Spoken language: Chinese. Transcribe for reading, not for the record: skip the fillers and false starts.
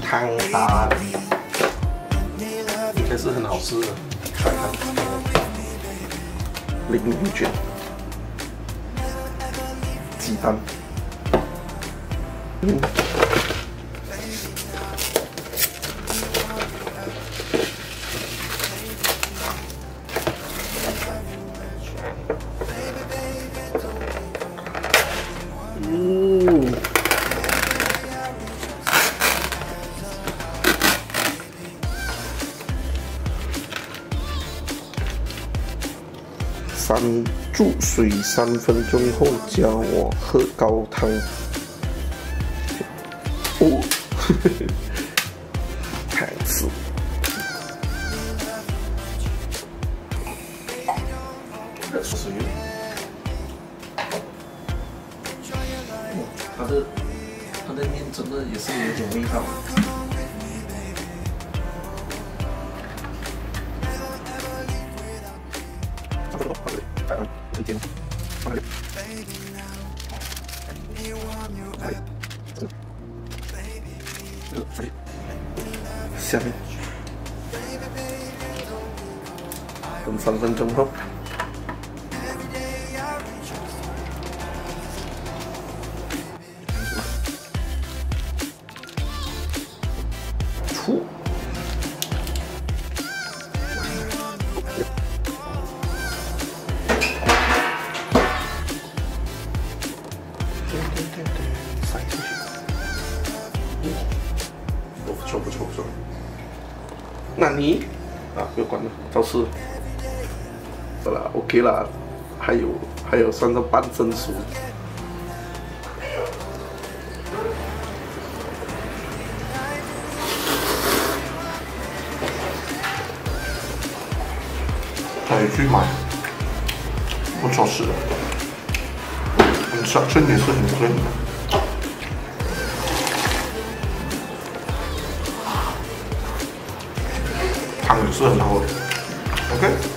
汤汤，应该是很好吃的。看看，鲮鱼卷，鸡蛋，注水3分钟后加我喝高汤。哦，太吃。水，它的面真的也是有点味道。下面等3分钟后，出。塞进去，不错不错不错。那你啊，不要管了，照吃。好了 ，OK 啦，还有算是半生熟。可以去买，不错吃的。小chân也是很贵的，汤也是很好的。OK。